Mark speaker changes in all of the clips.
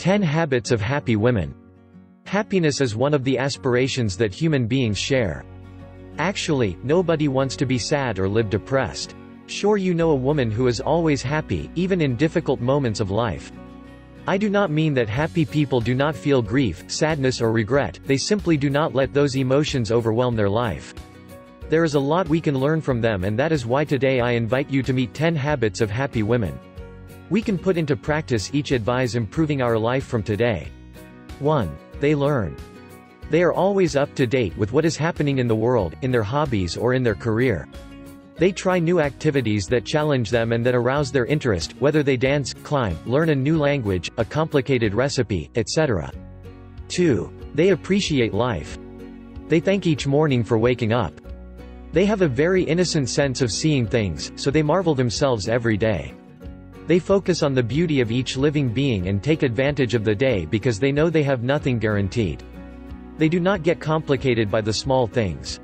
Speaker 1: 10 Habits of Happy Women. Happiness is one of the aspirations that human beings share. Actually, nobody wants to be sad or live depressed. Sure, you know a woman who is always happy, even in difficult moments of life. I do not mean that happy people do not feel grief, sadness or regret, they simply do not let those emotions overwhelm their life. There is a lot we can learn from them, and that is why today I invite you to meet 10 habits of happy women. We can put into practice each advice improving our life from today. 1. They learn. They are always up to date with what is happening in the world, in their hobbies or in their career. They try new activities that challenge them and that arouse their interest, whether they dance, climb, learn a new language, a complicated recipe, etc. 2. They appreciate life. They thank each morning for waking up. They have a very innocent sense of seeing things, so they marvel themselves every day. They focus on the beauty of each living being and take advantage of the day because they know they have nothing guaranteed. They do not get complicated by the small things.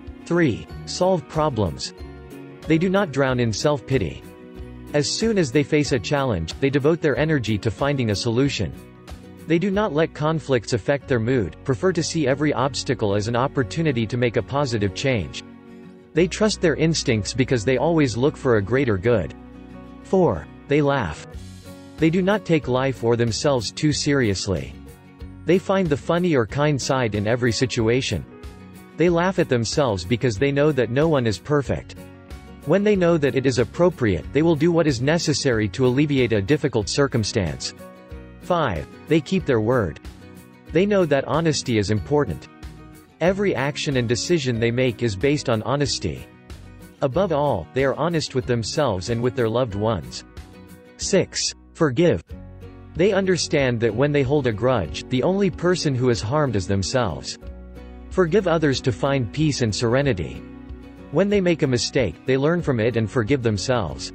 Speaker 1: 3. Solve problems. They do not drown in self-pity. As soon as they face a challenge, they devote their energy to finding a solution. They do not let conflicts affect their mood, prefer to see every obstacle as an opportunity to make a positive change. They trust their instincts because they always look for a greater good. 4. They laugh. They do not take life or themselves too seriously. They find the funny or kind side in every situation. They laugh at themselves because they know that no one is perfect. When they know that it is appropriate, they will do what is necessary to alleviate a difficult circumstance. 5. They keep their word. They know that honesty is important. Every action and decision they make is based on honesty. Above all, they are honest with themselves and with their loved ones. 6. Forgive. They understand that when they hold a grudge, the only person who is harmed is themselves. Forgive others to find peace and serenity. When they make a mistake, they learn from it and forgive themselves.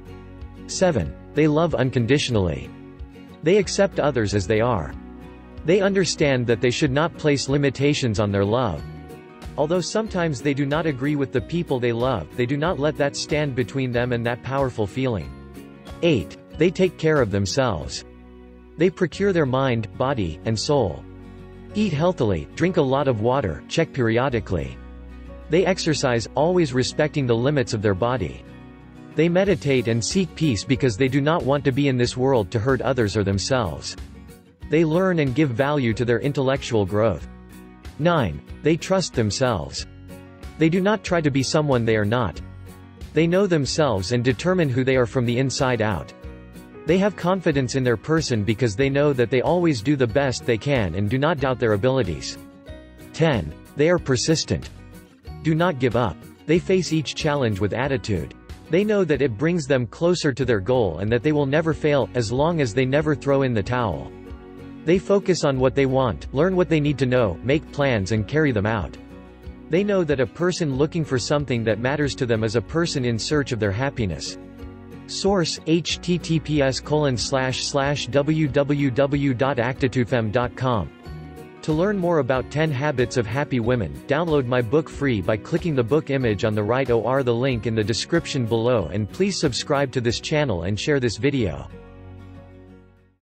Speaker 1: 7. They love unconditionally. They accept others as they are. They understand that they should not place limitations on their love. Although sometimes they do not agree with the people they love, they do not let that stand between them and that powerful feeling. 8. They take care of themselves. They procure their mind, body, and soul. Eat healthily, drink a lot of water, check periodically. They exercise, always respecting the limits of their body. They meditate and seek peace because they do not want to be in this world to hurt others or themselves. They learn and give value to their intellectual growth. 9. They trust themselves. They do not try to be someone they are not. They know themselves and determine who they are from the inside out. They have confidence in their person because they know that they always do the best they can and do not doubt their abilities. 10. They are persistent. Do not give up. They face each challenge with attitude. They know that it brings them closer to their goal and that they will never fail, as long as they never throw in the towel. They focus on what they want, learn what they need to know, make plans and carry them out. They know that a person looking for something that matters to them is a person in search of their happiness. Source: https://www.actitudefem.com. To learn more about 10 Habits of Happy Women, download my book free by clicking the book image on the right or the link in the description below, and please subscribe to this channel and share this video.